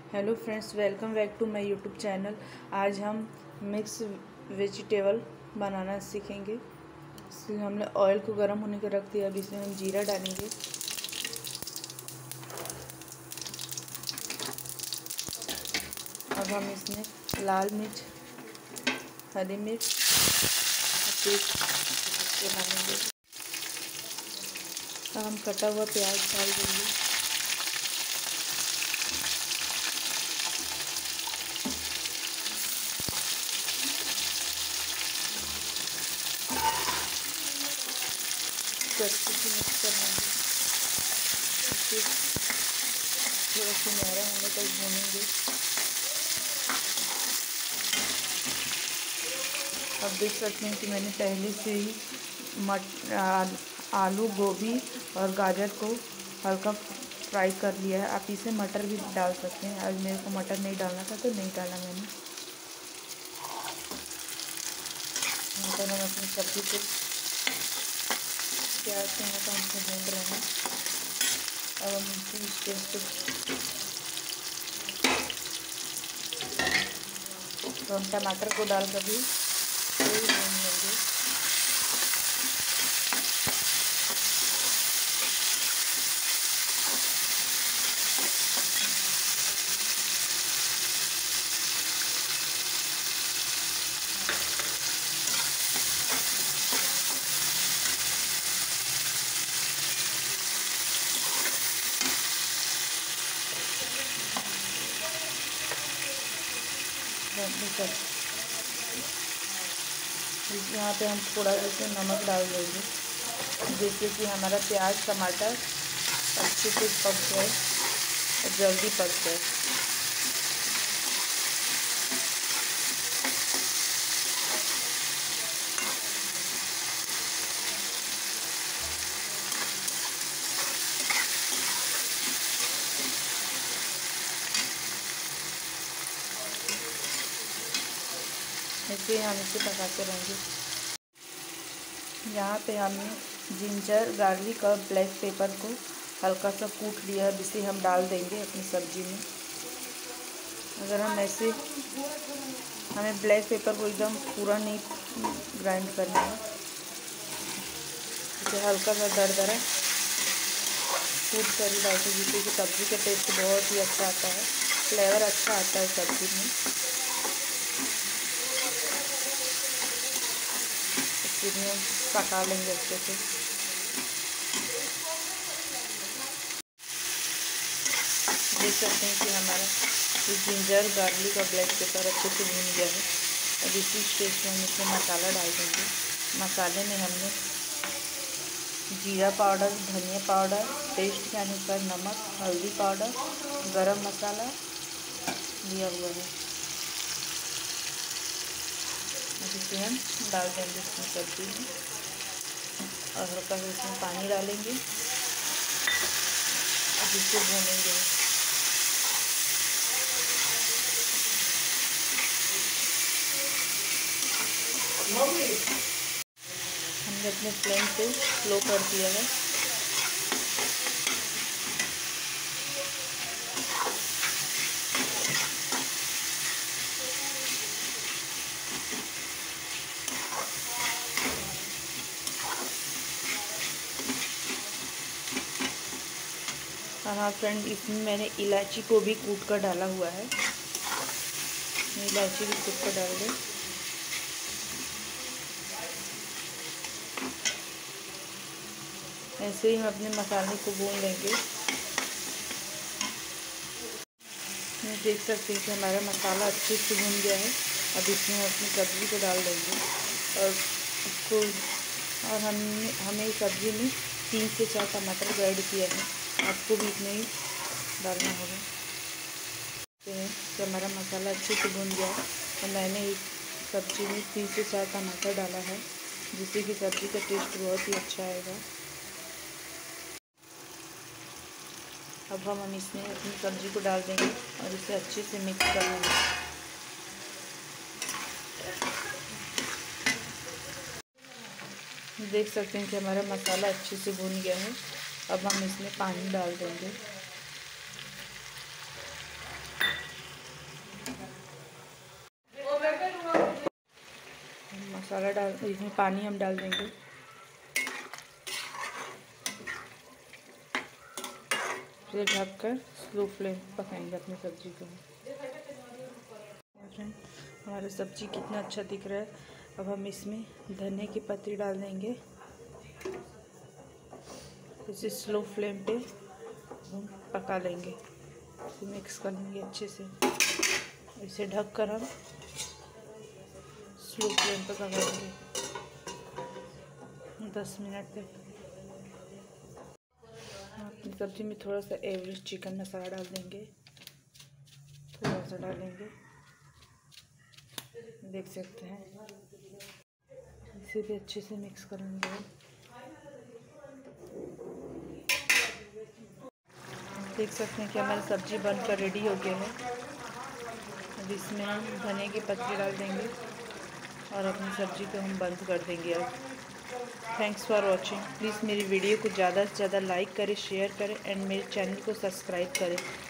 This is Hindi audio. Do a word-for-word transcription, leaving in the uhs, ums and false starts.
Hello friends, welcome back to my YouTube channel. आज हम मिक्स वेजिटेबल बनाना सीखेंगे। इसलिए हमने ऑयल को गर्म होने को रख दिया। अब इसमें हम जीरा डालेंगे। अब हम इसमें लाल मिर्च, हरी मिर्च पेस्ट डालेंगे। अब हम कटा हुआ प्याज डाल देंगे। अच्छे से मिक्स कर लेंगे। फिर थोड़ा सुनहरा होने तक भूनेंगे। अब देख सकते हैं कि मैंने पहले से ही मट आलू, गोभी और गाजर को हल्का फ्राई कर लिया है। आप इसे मटर भी डाल सकते हैं। आज मेरे को मटर नहीं डालना था तो नहीं डाला मैंने। यहाँ पर हम अपनी सब्ज़ी को प्याज से यहाँ पर हमको भून रहे हैं। अब हम इसी स्टेज पे तो हम टमाटर को डालकर भी थोड़ी भून लेंगे। यहाँ पे हम थोड़ा जैसे नमक डाल देंगे, जिससे कि हमारा प्याज टमाटर अच्छे से पक जाए और जल्दी पक जाए। ऐसे हम इसे पकाते रहेंगे। यहाँ पे हमने जिंजर, गार्लिक और ब्लैक पेपर को हल्का सा कूट लिया है, जिसे हम डाल देंगे अपनी सब्ज़ी में। अगर हम ऐसे हमें ब्लैक पेपर को एकदम पूरा नहीं ग्राइंड करना है, इसे हल्का सा दरदरा कूट कर ही डालते, जिससे कि सब्ज़ी का टेस्ट बहुत ही अच्छा आता है, फ्लेवर अच्छा आता है सब्ज़ी में। इसमें हम पका लेंगे अच्छे से। देख सकते हैं कि हमारा ये जिंजर, गार्लिक और ब्लैक पेपर अच्छे से भून गया है। अब इसी स्टेज पे हम इसमें मसाला डाल देंगे। मसाले में हमने जीरा पाउडर, धनिया पाउडर, टेस्ट के अनुसार नमक, हल्दी पाउडर, गरम मसाला लिया हुआ है। अब इसे हम डाल देंगे इसमें सब्जी में और हल्का सा इसमें पानी डालेंगे और इसको भूनेंगे। हमने अपने फ्लेम को स्लो कर दिया है। हाँ फ्रेंड, इसमें मैंने इलायची को भी कूट कर डाला हुआ है। इलायची भी कूट कर डाल दें। ऐसे ही हम अपने मसाले को भून लेंगे। देख सकते हैं कि हमारा मसाला अच्छे से भून गया है। अब इसमें हम अपनी सब्ज़ी को डाल देंगे और इसको और हमने हमें सब्ज़ी में तीन से चार टमाटर को ऐड किया है, आपको भी इतना ही डालना होगा। तो हमारा मसाला अच्छे से भून गया है तो मैंने इस सब्ज़ी में तीन से चार टमाटर डाला है, जिससे कि सब्ज़ी का टेस्ट बहुत ही अच्छा आएगा। अब हम हम इसमें अपनी सब्ज़ी को डाल देंगे और इसे अच्छे से मिक्स कर लेंगे। देख सकते हैं कि हमारा मसाला अच्छे से भून गया है। अब हम इसमें पानी डाल देंगे। मसाला डाल, इसमें पानी हम डाल देंगे। फिर ढककर स्लो फ्लेम पकाएंगे अपनी सब्ज़ी को। फ्रेंड, हमारा सब्ज़ी कितना अच्छा दिख रहा है। अब हम इसमें धनिया की पत्ती डाल देंगे। इसे स्लो फ्लेम पे हम पका लेंगे, मिक्स कर लेंगे अच्छे से। इसे ढककर हम स्लो फ्लेम पर पकाएंगे दस मिनट तक। अपनी सब्ज़ी में थोड़ा सा एवरेस्ट चिकन मसाला डाल देंगे, थोड़ा सा डालेंगे, देख सकते हैं। इसे भी अच्छे से मिक्स करेंगे। देख सकते हैं कि हमारी सब्ज़ी बनकर रेडी हो गया है। अब इसमें हम धनिया की पत्ती डाल देंगे और अपनी सब्ज़ी को हम बंद कर देंगे। अब थैंक्स फॉर वॉचिंग। प्लीज़ मेरी वीडियो को ज़्यादा से ज़्यादा लाइक करें, शेयर करें एंड मेरे चैनल को सब्सक्राइब करें।